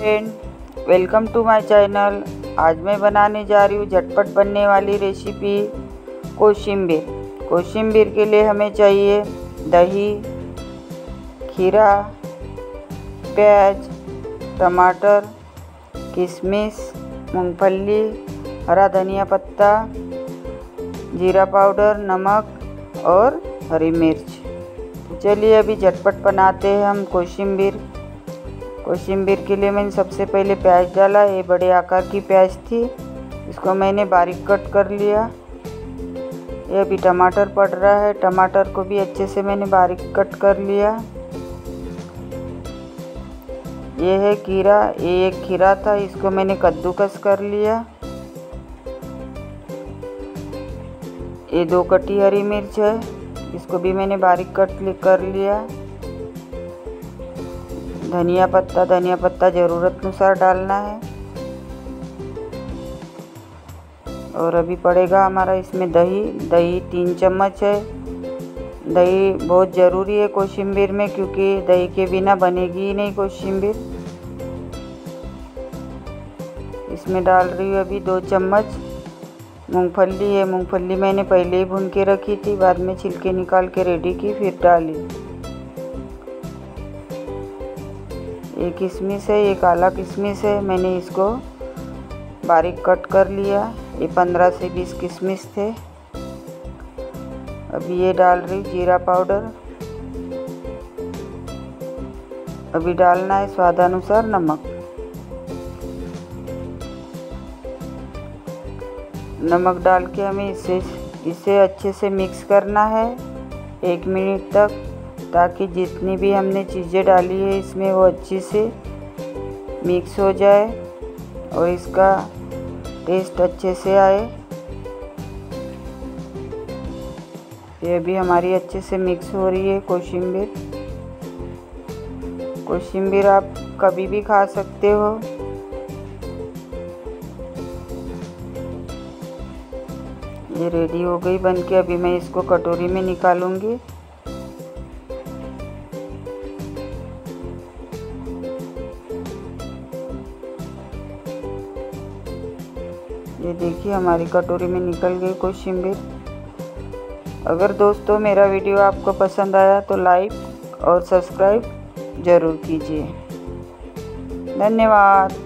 Friend, welcome to my channel. आज मैं बनाने जा रही हूँ झटपट बनने वाली रेसिपी कोशिम्बीर। कोशिम्बीर के लिए हमें चाहिए दही, खीरा, प्याज, टमाटर, किशमिश, मूंगफली, हरा धनिया पत्ता, जीरा पाउडर, नमक और हरी मिर्च। चलिए अभी झटपट बनाते हैं हम कोशिम्बीर। कोशिम्बीर के लिए मैंने सबसे पहले प्याज डाला। ये बड़े आकार की प्याज थी, इसको मैंने बारीक कट कर लिया। ये अभी टमाटर पड़ रहा है, टमाटर को भी अच्छे से मैंने बारीक कट कर लिया। ये है खीरा, ये एक खीरा था, इसको मैंने कद्दूकस कर लिया। ये 2 कटी हरी मिर्च है, इसको भी मैंने बारीक कट कर लिया। धनिया पत्ता ज़रूरत अनुसार डालना है। और अभी पड़ेगा हमारा इसमें दही 3 चम्मच है। दही बहुत ज़रूरी है कोशिम्बीर में, क्योंकि दही के बिना बनेगी ही नहीं कोशिम्बीर। इसमें डाल रही हूँ अभी 2 चम्मच मूंगफली है। मूंगफली मैंने पहले ही भून के रखी थी, बाद में छिलके निकाल के रेडी की, फिर डाली। ये किशमिश है, ये काला किशमिश है, मैंने इसको बारीक कट कर लिया। ये 15 से 20 किशमिश थे। अभी ये डाल रही जीरा पाउडर। अभी डालना है स्वादानुसार नमक। नमक डाल के हमें इसे अच्छे से मिक्स करना है 1 मिनट तक, ताकि जितनी भी हमने चीज़ें डाली है इसमें वो अच्छी से मिक्स हो जाए और इसका टेस्ट अच्छे से आए। ये भी हमारी अच्छे से मिक्स हो रही है कोशिम्बीर। कोशिम्बीर आप कभी भी खा सकते हो। ये रेडी हो गई बनके। अभी मैं इसको कटोरी में निकालूंगी। ये देखिए हमारी कटोरी में निकल गई कोशिम्बीर। अगर दोस्तों मेरा वीडियो आपको पसंद आया तो लाइक और सब्सक्राइब ज़रूर कीजिए। धन्यवाद।